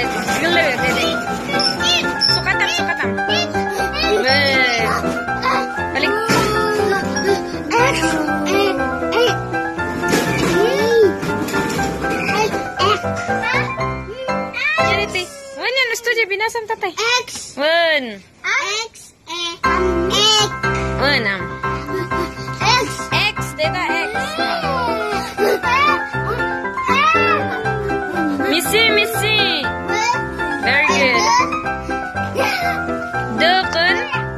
Dede. Sukatan. Weh. Balik. Jadi teh. Mana yang setuju binasam tatay? X. Wen. X. Enam. X. X. Data X. Missy. Very good. Deken.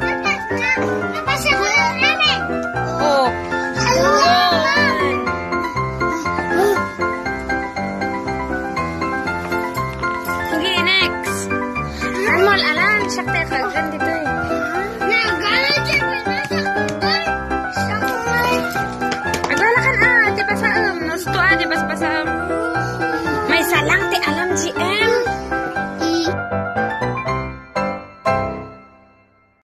Oh. Deken. Okay, next. Normal alam. Siya teka. Ganda.